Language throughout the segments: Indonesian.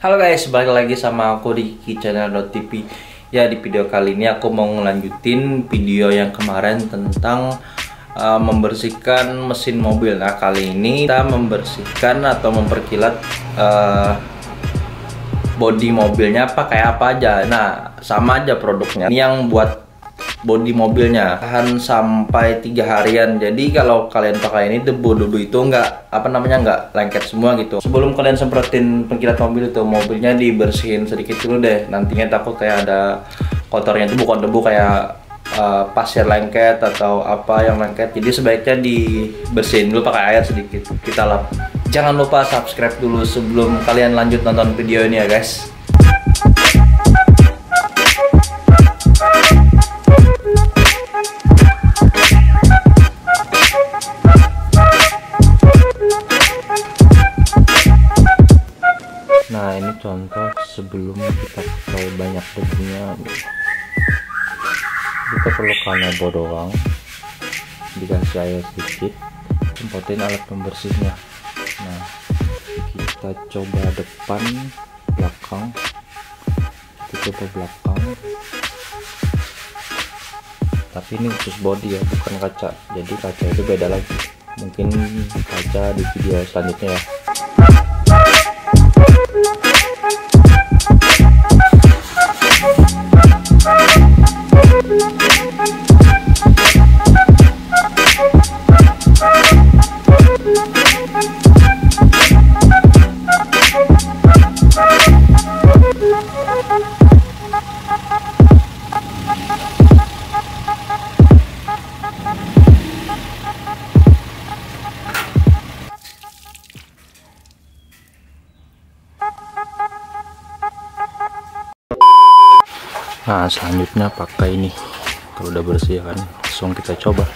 Halo guys, balik lagi sama aku di channel.tv. Ya, di video kali ini aku mau ngelanjutin video yang kemarin tentang membersihkan mesin mobil. Nah, kali ini kita membersihkan atau memperkilat bodi mobilnya pakai apa aja. Nah, sama aja produknya. Ini yang buat bodi mobilnya tahan sampai 3 harian. Jadi kalau kalian pakai ini, debu-debu itu nggak lengket semua gitu. Sebelum kalian semprotin pengkilat mobil itu, mobilnya dibersihin sedikit dulu deh. Nantinya takut kayak ada kotornya, itu bukan debu kayak pasir lengket atau apa yang lengket. Jadi sebaiknya dibersihin dulu pakai air sedikit, kita lap. Jangan lupa subscribe dulu sebelum kalian lanjut nonton video ini ya guys. Nah, ini contoh sebelum kita pakai banyak debunya. Kita perlu kanebo doang, dikasih air sedikit, semprotin alat pembersihnya. Nah, kita coba depan, belakang, kita coba belakang. Tapi ini khusus body ya, bukan kaca. Jadi kaca itu beda lagi. Mungkin kaca di video selanjutnya ya. Nah, selanjutnya pakai ini. Kalau udah bersih kan, langsung kita coba.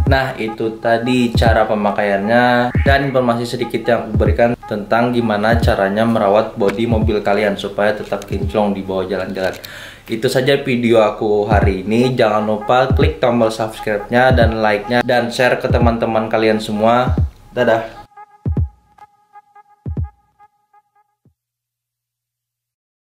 Nah, itu tadi cara pemakaiannya dan informasi sedikit yang aku berikan tentang gimana caranya merawat bodi mobil kalian supaya tetap kinclong di bawah jalan-jalan. Itu saja video aku hari ini. Jangan lupa klik tombol subscribe-nya dan like-nya dan share ke teman-teman kalian semua. Dadah.